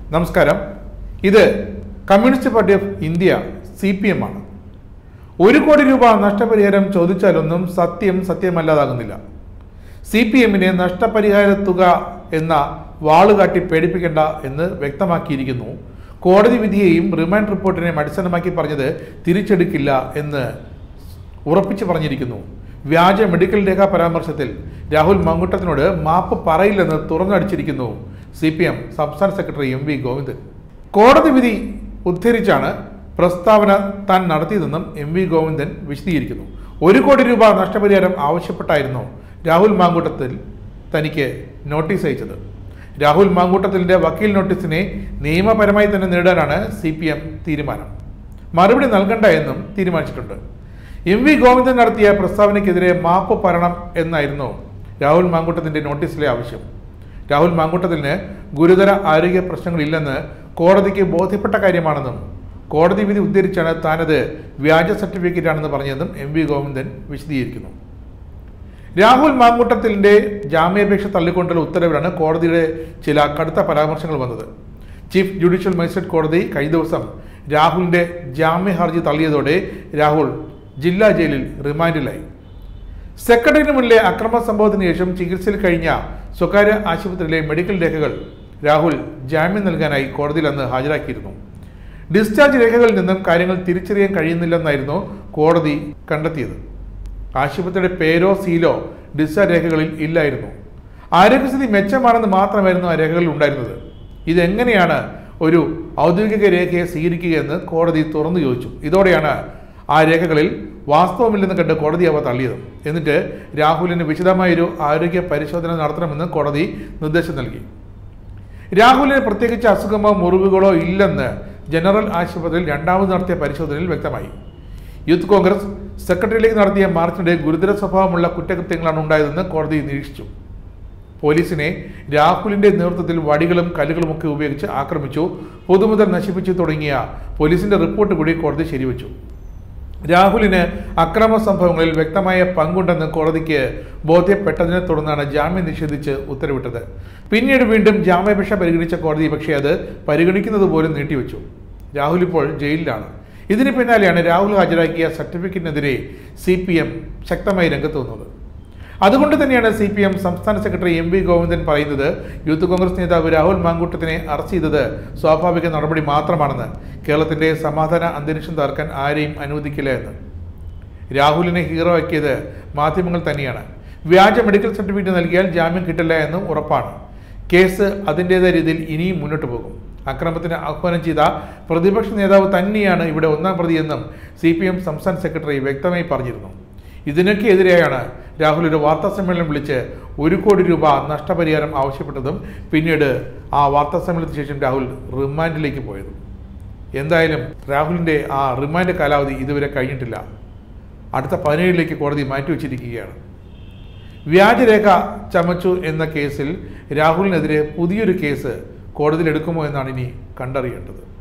നമസ്കാരം. ഇത് communist party of India CPM ആണ്. 1 കോടി രൂപ നഷ്ടപരിഹാരം ചോദിച്ചാലൊന്നും സത്യമല്ലാതാകുന്നില്ല. CPM-നെ നഷ്ടപരിഹാര തുക എന്ന വാളുകാട്ടി പേടിപ്പിക്കേണ്ട എന്ന് വ്യക്തമാക്കിയിരിക്കുന്നു. കോടതി വിധിയെയും റിമാൻഡ് റിപ്പോർട്ടിനെയും അടിസ്ഥാനമാക്കി പറഞ്ഞത് തിരിച്ചെടുക്കില്ല എന്ന് ഉറപ്പിച്ചു പറഞ്ഞിരിക്കുന്നു. വ്യാജ മെഡിക്കൽ രേഖാ പരാമർശത്തിൽ രാഹുൽ മാങ്കൂട്ടത്തിനോട് മാപ്പ് പറയില്ലെന്ന് തുറന്നടിച്ചിരിക്കുന്നു CPM സംസ്ഥാന സെക്രട്ടറി MV ഗോവിന്ദൻ. കോടതി വിധി ഉദ്ധരിച്ചാണ് പ്രസ്താവന താൻ നടത്തിയതെന്നും MV ഗോവിന്ദൻ വിശദീകരിക്കുന്നു. 1 കോടി രൂപ നഷ്ടപരിഹാരം ആവശ്യപ്പെട്ടായിരുന്നു രാഹുൽ മാങ്കൂട്ടത്തിൽ തനിക്ക് നോട്ടീസ് അയച്ചത്. രാഹുൽ മാങ്കൂട്ടത്തിലിന്റെ വക്കീൽ നോട്ടീസിനെ നിയമപരമായി തന്നെ നേടാനാണ് CPM തീരുമാനം. മറുപടി നൽകണ്ട എന്നും തീരുമാനിച്ചിട്ടുണ്ട്. MV ഗോവിന്ദൻ നടത്തിയ പ്രസ്താവനയ്ക്കെതിരെ മാപ്പ് പറയണം എന്നായിരുന്നു രാഹുൽ മാങ്കൂട്ടത്തിന്റെ നോട്ടീസിലെ ആവശ്യം. രാഹുൽ മാങ്കൂട്ടത്തിന് ഗുരുതര ആരോഗ്യ പ്രശ്നങ്ങളില്ലെന്ന് കോടതിക്ക് ബോധ്യപ്പെട്ട കാര്യമാണെന്നും കോടതി വിധി ഉദ്ധരിച്ചാണ് താനത് വ്യാജ സർട്ടിഫിക്കറ്റാണെന്ന് പറഞ്ഞതെന്നും MV ഗോവിന്ദൻ വിശദീകരിക്കുന്നു. രാഹുൽ മാങ്കൂട്ടത്തിന്റെ ജാമ്യാപേക്ഷ തള്ളിക്കൊണ്ടുള്ള ഉത്തരവിലാണ് കോടതിയുടെ ചില കടുത്ത പരാമർശങ്ങൾ വന്നത്. ചീഫ് ജുഡീഷ്യൽ മജിസ്ട്രേറ്റ് കോടതി കഴിഞ്ഞ ദിവസം രാഹുലിന്റെ ജാമ്യ ഹർജി തള്ളിയതോടെ രാഹുൽ ജില്ലാ ജയിലിൽ റിമാൻഡിലായി. സെക്രട്ടറിന് മുന്നിലെ അക്രമ സംഭവത്തിന് ശേഷം ചികിത്സയിൽ കഴിഞ്ഞ സ്വകാര്യ ആശുപത്രിയിലെ മെഡിക്കൽ രേഖകൾ രാഹുൽ ജാമ്യം നൽകാനായി കോടതിയിൽ അന്ന് ഹാജരാക്കിയിരുന്നു. ഡിസ്ചാർജ് രേഖകളിൽ നിന്നും കാര്യങ്ങൾ തിരിച്ചറിയാൻ കഴിയുന്നില്ലെന്നായിരുന്നു കോടതി കണ്ടെത്തിയത്. ആശുപത്രിയുടെ പേരോ സീലോ ഡിസ്ചാർജ് രേഖകളിൽ ഇല്ലായിരുന്നു. ആരോഗ്യസ്ഥിതി മെച്ചമാണെന്ന് മാത്രമായിരുന്നു ആ രേഖകളിൽ ഉണ്ടായിരുന്നത്. ഇതെങ്ങനെയാണ് ഒരു ഔദ്യോഗിക രേഖയെ സ്വീകരിക്കുകയെന്ന് കോടതി തുറന്നു ചോദിച്ചു. ഇതോടെയാണ് ആ രേഖകളിൽ വാസ്തവമില്ലെന്ന് കണ്ട് കോടതി അവ തള്ളിയത്. എന്നിട്ട് രാഹുലിന് വിശദമായൊരു ആരോഗ്യ പരിശോധന നടത്തണമെന്ന് കോടതി നിർദ്ദേശം നൽകി. രാഹുലിന് പ്രത്യേകിച്ച് അസുഖമോ മുറിവുകളോ ഇല്ലെന്ന് ജനറൽ ആശുപത്രിയിൽ രണ്ടാമത് നടത്തിയ പരിശോധനയിൽ വ്യക്തമായി. യൂത്ത് കോൺഗ്രസ് സെക്രട്ടറിയിലേക്ക് നടത്തിയ മാർച്ചിനിടെ ഗുരുതര സ്വഭാവമുള്ള കുറ്റകൃത്യങ്ങളാണ് ഉണ്ടായതെന്ന് കോടതി നിരീക്ഷിച്ചു. പോലീസിനെ രാഹുലിന്റെ നേതൃത്വത്തിൽ വടികളും കല്ലുകളുമൊക്കെ ഉപയോഗിച്ച് ആക്രമിച്ചു, പൊതുമുതൽ നശിപ്പിച്ചു തുടങ്ങിയ പോലീസിന്റെ റിപ്പോർട്ട് കൂടി കോടതി ശരിവച്ചു. രാഹുലിന് അക്രമ സംഭവങ്ങളിൽ വ്യക്തമായ പങ്കുണ്ടെന്ന് കോടതിക്ക് ബോധ്യപ്പെട്ടതിനെ തുടർന്നാണ് ജാമ്യം നിഷേധിച്ച് ഉത്തരവിട്ടത്. പിന്നീട് വീണ്ടും ജാമ്യാപേക്ഷ പരിഗണിച്ച കോടതി പക്ഷേ അത് പരിഗണിക്കുന്നത് പോലും നീട്ടിവെച്ചു. രാഹുൽ ഇപ്പോൾ ജയിലിലാണ്. ഇതിന് പിന്നാലെയാണ് രാഹുൽ ഹാജരാക്കിയ സർട്ടിഫിക്കറ്റിനെതിരെ CPM ശക്തമായി രംഗത്ത് വന്നത്. അതുകൊണ്ട് തന്നെയാണ് CPM സംസ്ഥാന സെക്രട്ടറി MV ഗോവിന്ദൻ പറയുന്നത് യൂത്ത് കോൺഗ്രസ് നേതാവ് രാഹുൽ മാങ്കൂട്ടത്തിനെ അറസ്റ്റ് ചെയ്തത് സ്വാഭാവിക നടപടി മാത്രമാണെന്ന്, കേരളത്തിന്റെ സമാധാന അന്തരീക്ഷം തകർക്കാൻ ആരെയും അനുവദിക്കില്ല എന്ന്. രാഹുലിനെ ഹീറോ ആക്കിയത് മാധ്യമങ്ങൾ തന്നെയാണ്. വ്യാജ മെഡിക്കൽ സർട്ടിഫിക്കറ്റ് നൽകിയാൽ ജാമ്യം കിട്ടില്ല എന്നും ഉറപ്പാണ്. കേസ് അതിൻ്റെതായ രീതിയിൽ ഇനിയും മുന്നോട്ട് പോകും. അക്രമത്തിന് ആഹ്വാനം ചെയ്ത പ്രതിപക്ഷ നേതാവ് തന്നെയാണ് ഇവിടെ ഒന്നാം പ്രതിയെന്നും CPM സംസ്ഥാന സെക്രട്ടറി വ്യക്തമായി പറഞ്ഞിരുന്നു. ഇതിനൊക്കെ എതിരെയാണ് രാഹുൽ ഒരു വാർത്താ സമ്മേളനം വിളിച്ച് 1 കോടി രൂപ നഷ്ടപരിഹാരം ആവശ്യപ്പെട്ടതും പിന്നീട് ആ വാർത്താ സമ്മേളനത്തിന് ശേഷം രാഹുൽ റിമാൻഡിലേക്ക് പോയതും. എന്തായാലും രാഹുലിൻ്റെ ആ റിമാൻഡ് കാലാവധി ഇതുവരെ കഴിഞ്ഞിട്ടില്ല. അടുത്ത 17ലേക്ക് കോടതി മാറ്റിവെച്ചിരിക്കുകയാണ്. വ്യാജരേഖ ചമച്ചു എന്ന കേസിൽ രാഹുലിനെതിരെ പുതിയൊരു കേസ് കോടതിയിൽ എടുക്കുമോ എന്നാണ് ഇനി കണ്ടറിയേണ്ടത്.